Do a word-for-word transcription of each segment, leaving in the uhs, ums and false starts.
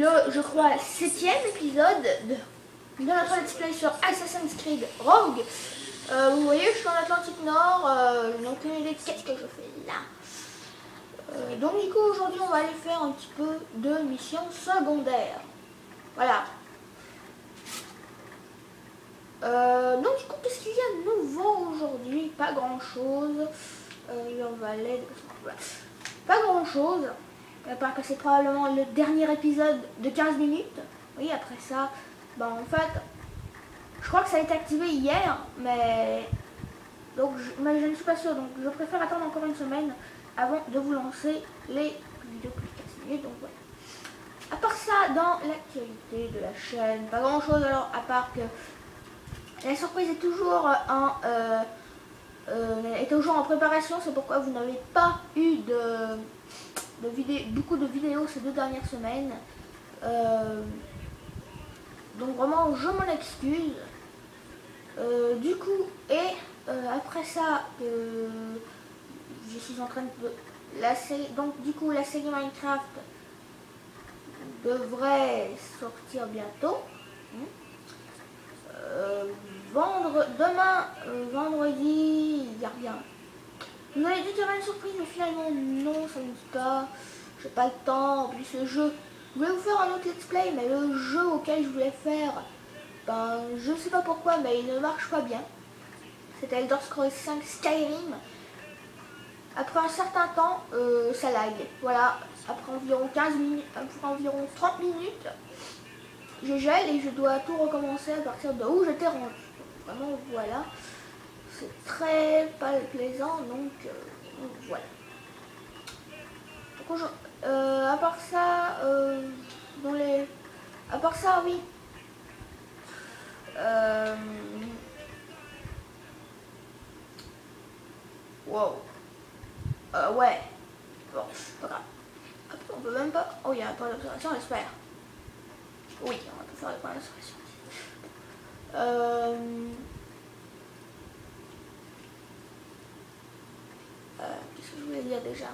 le, je crois, septième épisode de, de notre let's play sur Assassin's Creed Rogue. Euh, vous voyez, je suis en Atlantique Nord, euh, je n'ai aucune idée de qu'est-ce que je fais là. Euh, donc du coup, aujourd'hui, on va aller faire un petit peu de missions secondaires. Voilà. Euh, donc du coup, qu'est-ce qu'il y a de nouveau aujourd'hui? Pas grand-chose. Euh, on va aller... Voilà. Pas grand-chose. À part que c'est probablement le dernier épisode de quinze minutes. Oui, après ça, ben en fait, je crois que ça a été activé hier, mais donc je, mais je ne suis pas sûre, donc je préfère attendre encore une semaine avant de vous lancer les vidéos plus de quinze minutes. Donc voilà. À part ça, dans l'actualité de la chaîne, pas grand-chose alors, à part que la surprise est toujours en euh, euh, est toujours en préparation. C'est pourquoi vous n'avez pas eu de De vidéos, beaucoup de vidéos ces deux dernières semaines. Euh, donc vraiment, je m'en excuse. Euh, du coup, et euh, après ça, euh, je suis en train de la série. Donc du coup, la série Minecraft devrait sortir bientôt. Euh, vendre demain, euh, vendredi, il n'y a rien. Vous avez dit qu'il y avait une surprise, mais finalement non, ça ne dit pas. J'ai pas le temps. En plus, le jeu, je voulais vous faire un autre let's play, mais le jeu auquel je voulais faire, ben, je ne sais pas pourquoi, mais il ne marche pas bien. C'était Elder Scrolls cinq Skyrim. Après un certain temps, euh, ça lag. Voilà, après environ quinze minutes, après environ trente minutes, je gèle et je dois tout recommencer à partir de où j'étais rendu. Vraiment, voilà. C'est très pas plaisant, donc, euh, donc voilà. Donc, euh, à part ça, euh, dans les, à part ça, oui. Euh, wow. Euh, ouais. Bon, pas grave. Après, on peut même pas. Oh, il y a un point d'observation, j'espère. Oui, on peut faire le point d'observation. Euh. Euh, Qu'est-ce que je voulais dire déjà?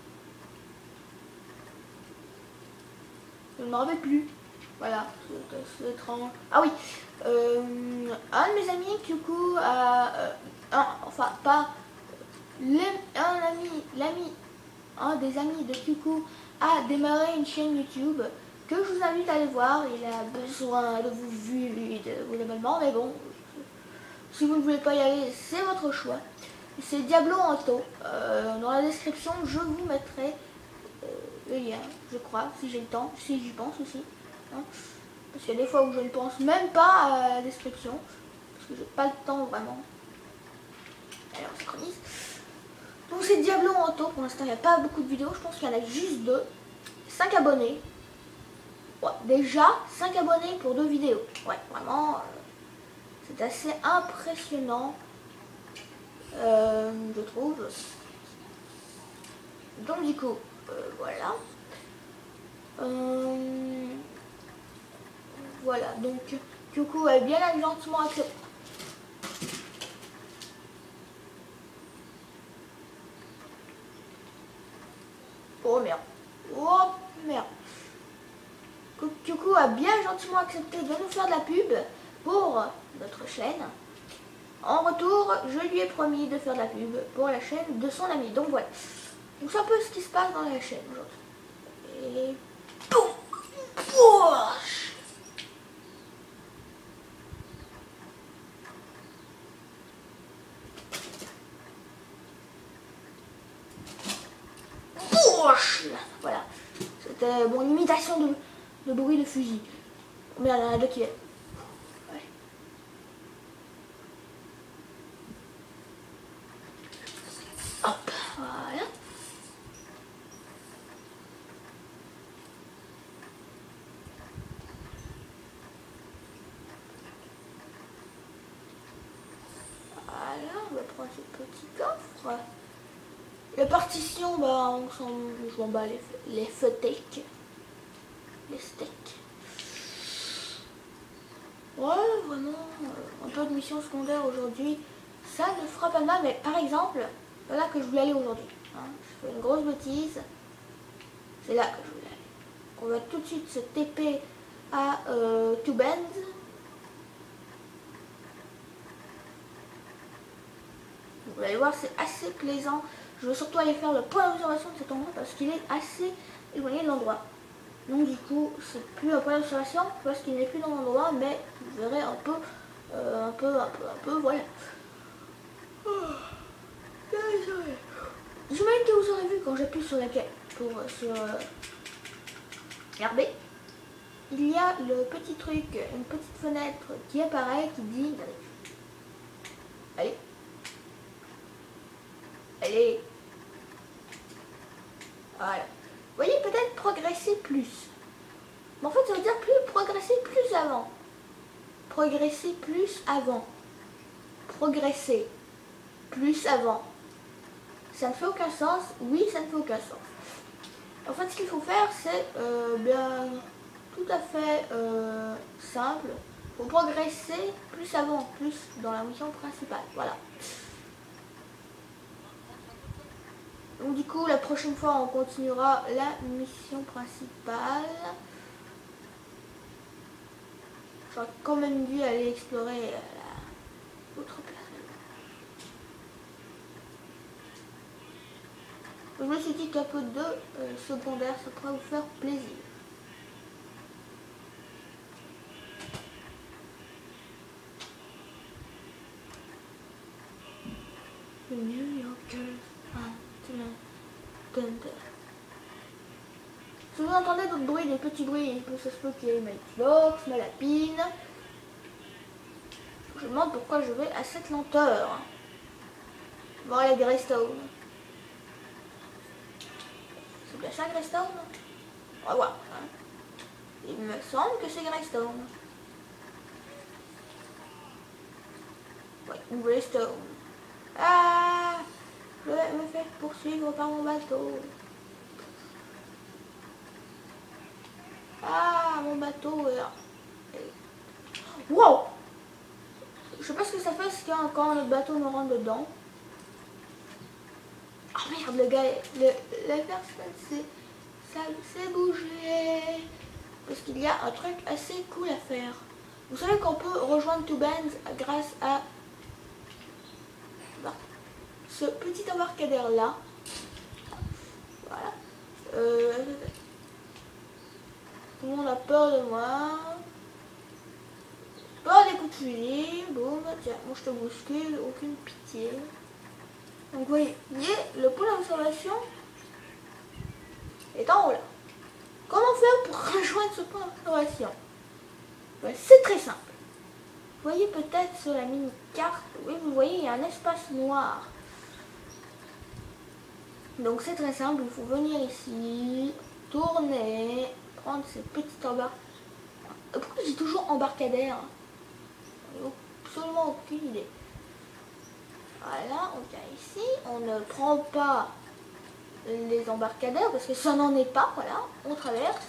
Je ne me rappelle plus. Voilà, c'est étrange. Ah oui, euh, un de mes amis, du coup, a, euh, un, enfin pas, les, un ami, l'ami, un des amis de Kiku a démarré une chaîne YouTube que je vous invite à aller voir. Il a besoin de vous vu, de vous abonnement, mais bon, si vous ne voulez pas y aller, c'est votre choix. C'est Diablo Anto. Euh, dans la description, je vous mettrai euh, le lien, je crois, si j'ai le temps, si j'y pense aussi. Hein. Parce qu'il y a des fois où je ne pense même pas à la description, parce que j'ai pas le temps vraiment. Alors, on synchronise. Donc c'est Diablo Anto, pour l'instant il n'y a pas beaucoup de vidéos, je pense qu'il y en a juste deux. cinq abonnés. Ouais, déjà cinq abonnés pour deux vidéos. Ouais, vraiment, euh, c'est assez impressionnant, euh, je trouve. Donc du coup, euh, voilà. Euh, voilà, donc du coup, elle bien gentiment accepté. Oh merde. Oh merde. Kyoko a bien gentiment accepté de nous faire de la pub pour notre chaîne. En retour, je lui ai promis de faire de la pub pour la chaîne de son ami. Donc voilà. Donc c'est un peu ce qui se passe dans la chaîne aujourd'hui. Et boum. Pouah. Voilà. C'était bon, une imitation de, de bruit de fusil. Mais il y en a deux qui est. Ouais. Hop, voilà. Voilà, on va prendre ce petit coffre. La partition, bah, on s'en, je m'en bats les, les steaks. Les steaks. Ouais, vraiment, euh, un peu de mission secondaire aujourd'hui. Ça ne fera pas de mal, mais par exemple, c'est là que je voulais aller aujourd'hui. Hein. Je fais une grosse bêtise. C'est là que je voulais aller. on va tout de suite se T P à euh, Two Bends. Vous allez voir, c'est assez plaisant. Je veux surtout aller faire le point d'observation de cet endroit parce qu'il est assez éloigné de l'endroit. Donc du coup, c'est plus un point d'observation parce qu'il n'est plus dans l'endroit, mais vous verrez un peu, euh, un peu, un peu, un peu, voilà. Oh, j'imagine que vous aurez vu quand j'appuie sur la pour sur euh, R B, il y a le petit truc, une petite fenêtre qui apparaît qui dit allez, allez, voilà. Vous voyez, peut-être progresser plus. Mais en fait, ça veut dire plus progresser plus avant. Progresser plus avant. Progresser plus avant. Ça ne fait aucun sens. Oui, ça ne fait aucun sens. En fait, ce qu'il faut faire, c'est euh, bien tout à fait euh, simple. Il faut progresser plus avant, plus dans la mission principale. Voilà. Donc du coup, la prochaine fois, on continuera la mission principale. J'aurais quand même dû aller explorer la autre place. Je me suis dit qu'un peu de euh, secondaire, ça pourrait vous faire plaisir. Le New Yorker. Si vous entendez d'autres bruits, des petits bruits, ça se peut qu'il y ait Matchbox, ma lapine. Je me demande pourquoi je vais à cette lenteur. Bon, il y a Greystone. C'est bien ça, Greystone? On va voir. Hein. Il me semble que c'est Greystone. Oui, Greystone. Ah! Je vais me faire poursuivre par mon bateau. Ah, mon bateau est là. Wow! Je sais pas ce que ça fait quand, quand le bateau me rentre dedans. Ah oh merde, le gars, le, la personne s'est bougé. Parce qu'il y a un truc assez cool à faire. Vous savez qu'on peut rejoindre Two Bends grâce à ce petit embarcadère là. Voilà. Euh, tout le monde a peur de moi. Peur des coups de fusil. Boum. Tiens, moi je te bouscule. Aucune pitié. Donc vous voyez, le point d'observation est en haut là. Comment faire pour rejoindre ce point d'observation? Ben, c'est très simple. Vous voyez peut-être sur la mini-carte, oui vous voyez il y a un espace noir. Donc c'est très simple, il faut venir ici, tourner, prendre ces petites embarcadères. Pourquoi j'ai toujours embarcadère? Absolument aucune idée. Voilà, on vient ici, on ne prend pas les embarcadères parce que ça n'en est pas, voilà, on traverse.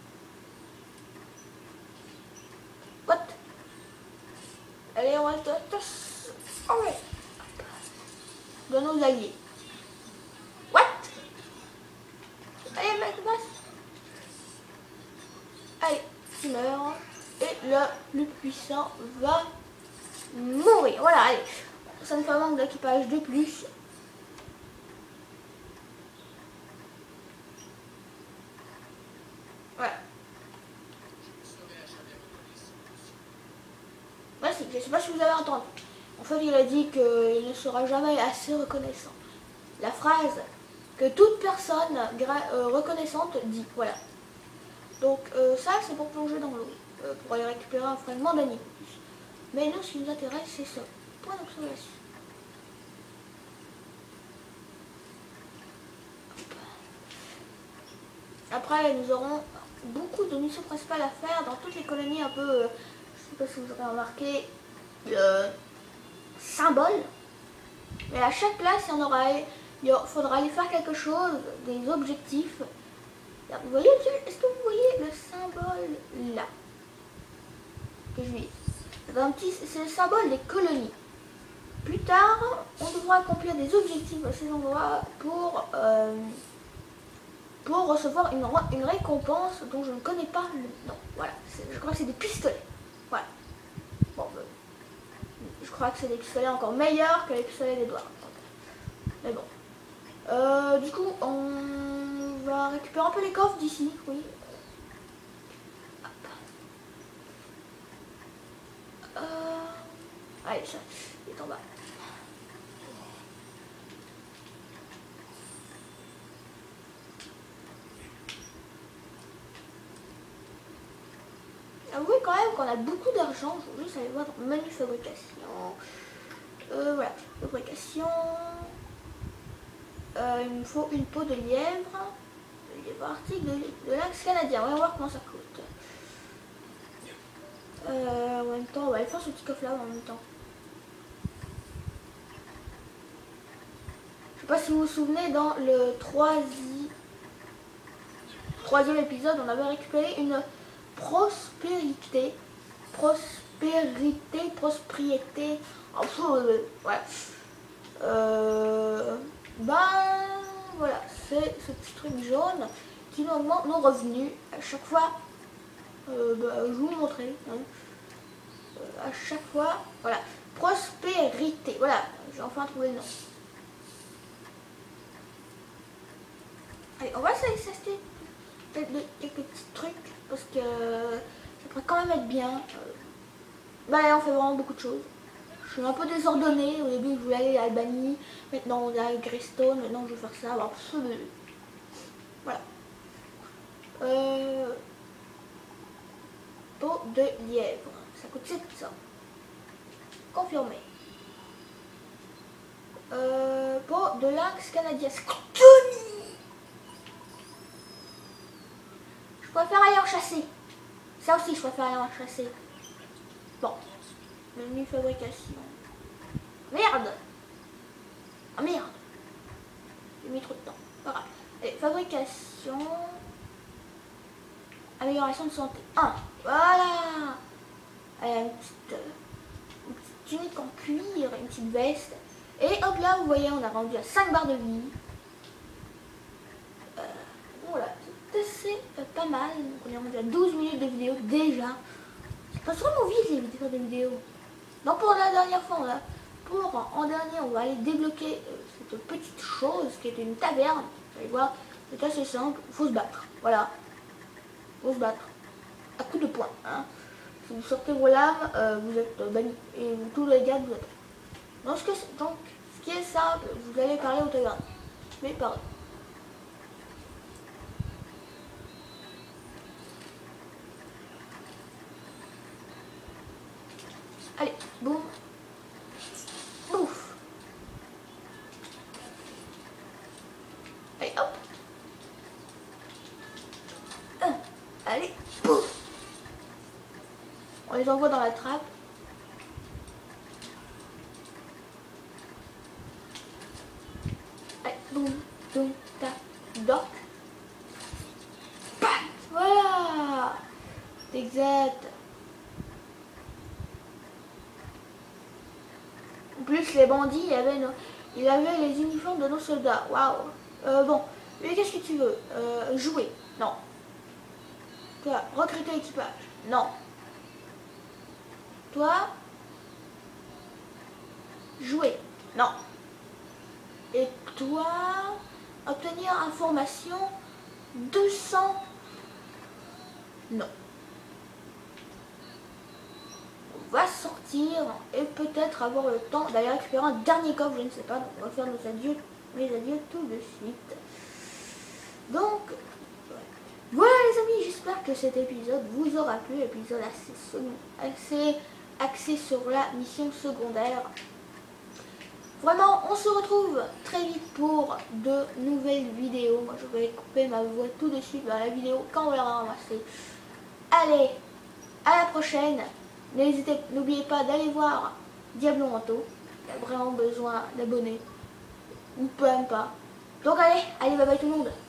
What? Allez, on reste... Oh ouais. De nos alliés. What? Allez, mec, passe. Allez, tu meurs. Et le plus puissant va mourir. Voilà, allez. Ça me fait un manque d'équipage de plus. Voilà. Merci, je ne sais pas si vous avez entendu. En fait, il a dit qu'il ne sera jamais assez reconnaissant. La phrase que toute personne euh, reconnaissante dit. Voilà. Donc euh, ça, c'est pour plonger dans l'eau. Euh, pour aller récupérer un fragment d'animaux. Mais nous, ce qui nous intéresse, c'est ça. Point d'observation. Après, nous aurons beaucoup de missions principales à faire dans toutes les colonies un peu, euh, je ne sais pas si vous aurez remarqué, le symbole. Mais à chaque place, il y en aura, il faudra aller faire quelque chose, des objectifs. Vous voyez, est-ce que vous voyez le symbole là que je vis? C'est le symbole des colonies. Plus tard, on devra accomplir des objectifs à ces endroits pour, euh, pour recevoir une, une récompense dont je ne connais pas le nom. Voilà, je crois que c'est des pistolets. Voilà. Bon, ben, je crois que c'est des pistolets encore meilleurs que les pistolets d'Edouard. Mais bon. Euh, du coup, on va récupérer un peu les coffres d'ici, oui. Euh... Allez, ça, il est en bas. Avouez quand même qu'on a beaucoup d'argent. Je vais juste aller voir dans menu fabrication. Euh, voilà, fabrication. Euh, il me faut une peau de lièvre. De lièvre arctique, de, de lynx canadien. On va voir comment ça coûte. Euh, en même temps, on va aller faire ce petit coffre là en même temps. Je sais pas si vous vous souvenez, dans le troisième, troisième épisode, on avait récupéré une prospérité. Prospérité, prospérité. Enfin, euh, voilà. Euh, ben, voilà, c'est ce petit truc jaune qui nous augmente nos revenus à chaque fois. Euh, bah, je vais vous montrer. Hein. Euh, à chaque fois, voilà. Prospérité. Voilà, j'ai enfin trouvé le nom. Allez, on va s'acheter quelques, quelques petits trucs parce que ça pourrait quand même être bien. Euh, bah là, on fait vraiment beaucoup de choses. Je suis un peu désordonnée. Au début, je voulais aller à Albanie. Maintenant, on est à Greystone. Maintenant, je vais faire ça. Alors, voilà. Euh, peau de lièvre. Ça coûte sept cents. Confirmé. Euh, peau de lynx canadien. Je préfère aller en chasser. Ça aussi, je préfère aller en chasser. Bon. Menu fabrication. Merde. Ah merde. J'ai mis trop de temps. Pas grave. Allez, fabrication. Amélioration de santé. un. Voilà. Allez, une petite, une petite tunique en cuir, une petite veste. Et hop là, vous voyez, on a rendu à cinq barres de vie. Euh, voilà, c'est assez euh, pas mal. Donc on est rendu à douze minutes de vidéo déjà. Ça passe vraiment vite les vidéos de vidéos. Donc pour la dernière fois, on a, pour en dernier, on va aller débloquer euh, cette petite chose qui était une taverne. Vous allez voir, c'est assez simple. Il faut se battre. Voilà. Il faut se battre. À coups de poing. Hein. Si vous sortez vos lames, euh, vous êtes euh, banni. Et vous, tous les gars, vous êtes. Donc ce, que, donc, ce qui est simple, vous allez parler au taverne. Mais parlez. Allez, boum. Ouf. Allez, hop. Un. Allez, pouf. On les envoie dans la trappe. Allez, boum, boum, tac, doc. Voilà. Exact. En plus, les bandits, il avait, nos, il avait les uniformes de nos soldats. Waouh. Euh, bon, mais qu'est-ce que tu veux euh, Jouer? Non. Toi, recruter équipage? Non. Toi, jouer? Non. Et toi, obtenir information? deux cents? Non. On va sortir et peut-être avoir le temps d'aller récupérer un dernier coffre, je ne sais pas. Donc on va faire nos adieux, mes adieux tout de suite. Donc, ouais. Voilà les amis, j'espère que cet épisode vous aura plu. Épisode assez, assez axé sur la mission secondaire. Vraiment, on se retrouve très vite pour de nouvelles vidéos. Moi, je vais couper ma voix tout de suite dans la vidéo quand on l'aura ramassée. Allez, à la prochaine. N'hésitez, n'oubliez pas d'aller voir Diablo Manteau. Il a vraiment besoin d'abonnés. Ou même pas. Donc allez, allez, bye bye tout le monde.